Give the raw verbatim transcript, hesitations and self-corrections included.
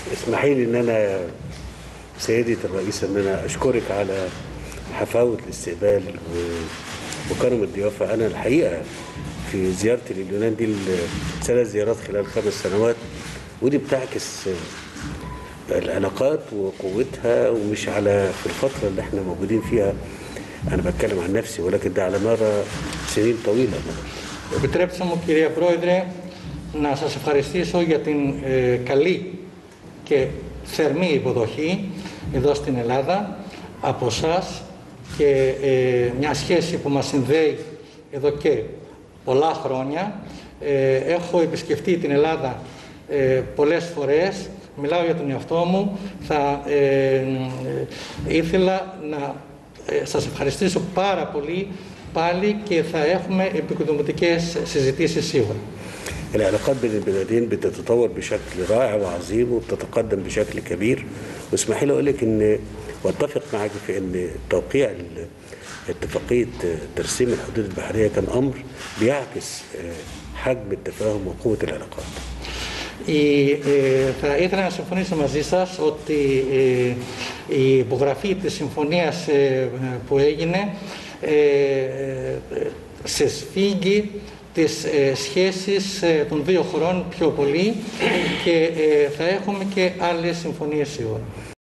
اسمحي لي ان انا سيدة الرئيسة ان انا اشكرك على حفاوة الاستقبال وكرم الضيافة. انا الحقيقة في زيارتي لليونان دي ثلاث زيارات خلال خمس سنوات، ودي بتعكس العلاقات وقوتها، ومش على في الفترة اللي احنا موجودين فيها، انا بتكلم عن نفسي، ولكن ده على مدى سنين طويلة. Επιτρέψτε μου, κυρία Πρόεδρε, να σας ευχαριστήσω για την ε, καλή και θερμή υποδοχή εδώ στην Ελλάδα από εσάς και ε, μια σχέση που μας συνδέει εδώ και πολλά χρόνια. Ε, έχω επισκεφτεί την Ελλάδα ε, πολλές φορές, μιλάω για τον εαυτό μου, θα ε, ε, ήθελα να ε, σας ευχαριστήσω πάρα πολύ πάλι και θα έχουμε επικοδομητικές συζητήσεις σίγουρα. العلاقات بين البلدين بتتطور بشكل رائع وعظيم وبتتقدم بشكل كبير، واسمحي لي اقول لك ان واتفق معك في ان توقيع اتفاقيه ترسيم الحدود البحريه كان امر بيعكس حجم التفاهم وقوه العلاقات. Η, ε, θα ήθελα να συμφωνήσω μαζί σας ότι ε, η υπογραφή της συμφωνίας ε, που έγινε ε, ε, σε σφίγγει τις ε, σχέσεις ε, των δύο χωρών πιο πολύ και ε, θα έχουμε και άλλες συμφωνίες σίγουρα.